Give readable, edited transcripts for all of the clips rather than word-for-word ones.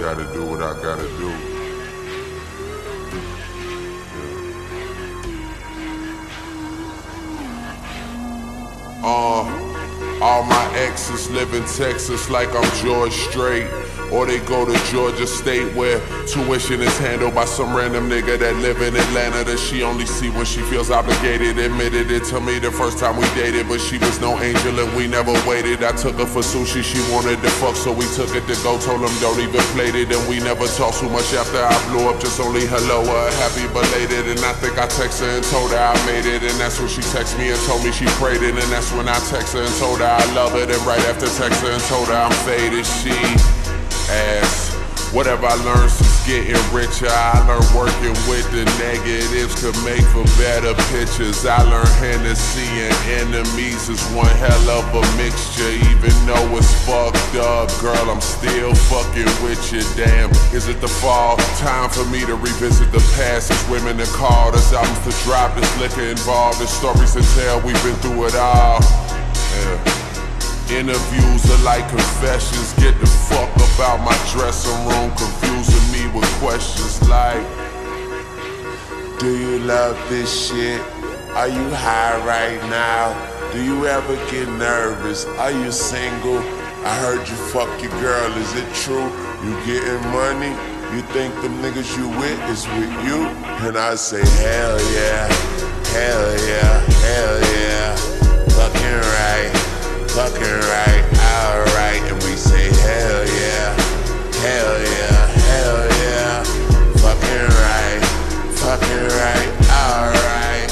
gotta do what I gotta do. All my exes live in Texas like I'm George Strait, or they go to Georgia State where tuition is handled by some random nigga that live in Atlanta that she only see when she feels obligated. Admitted it to me the first time we dated, but she was no angel and we never waited. I took her for sushi, she wanted to fuck, so we took it to go. Told him don't even play it, and we never talked too much after I blew up. Just only hello or happy belated, and I think I texted her and told her I made it, and that's when she texted me and told me she prayed it, and that's when I texted her and told her I love her. Then right after texting her and told her I'm faded, she asked, whatever I learned since getting richer, I learned working with the negatives could make for better pictures. I learned Hennessy and enemies is one hell of a mixture. Even though it's fucked up, girl, I'm still fucking with you. Damn, is it the fall? Time for me to revisit the past. There's women to call, there's albums to drop, there's liquor involved, there's stories to tell, we've been through it all. Yeah. Interviews are like confessions. Get the fuck about my dressing room, confusing me with questions like, do you love this shit? Are you high right now? Do you ever get nervous? Are you single? I heard you fuck your girl, is it true? You getting money? You think them niggas you with is with you? And I say hell yeah, hell yeah, hell yeah. Fucking right. Fucking right, alright, and we say hell yeah, hell yeah, hell yeah. Fucking right, alright.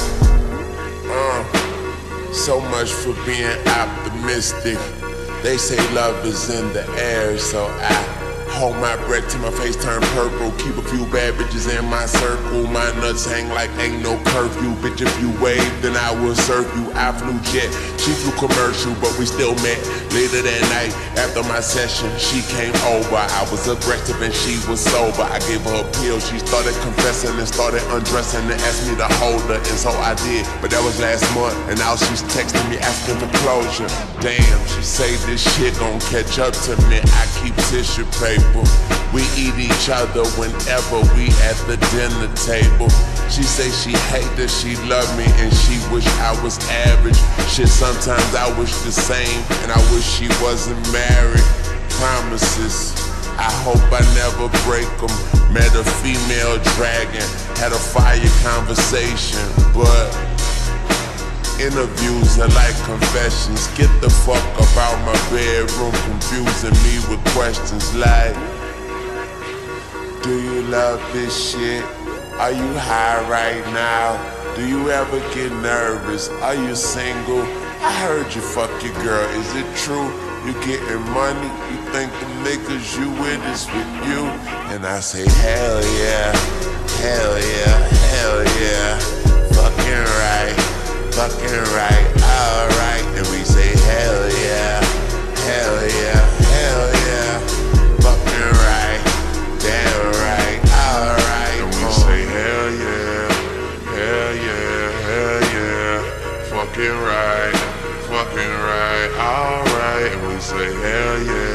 So much for being optimistic. They say love is in the air, so I hold my breath till my face turn purple. Keep a few bad bitches in my circle. My nuts hang like ain't no curfew. Bitch, if you wave, then I will serve you. I flew jet, she flew commercial, but we still met. Later that night, after my session, she came over. I was aggressive and she was sober. I gave her a pill, she started confessing and started undressing and asked me to hold her, and so I did. But that was last month, and now she's texting me asking for closure. Damn, she say this shit gon' catch up to me. I keep tissue paper. We eat each other whenever we at the dinner table. She say she hate that she love me and she wish I was average. Shit, sometimes I wish the same, and I wish she wasn't married. Promises, I hope I never break them. Met a female dragon, had a fire conversation, but interviews are like confessions. Get the fuck about my bedroom, confusing me with questions like, do you love this shit? Are you high right now? Do you ever get nervous? Are you single? I heard you fuck your girl, is it true? You getting money? You think the niggas you with is with you? And I say hell yeah, hell yeah, hell yeah. Fucking right, alright, and we say hell yeah, hell yeah, hell yeah. Fucking right, damn right, alright, and we say hell yeah, hell yeah, hell yeah. Fucking right, alright, and we say hell yeah.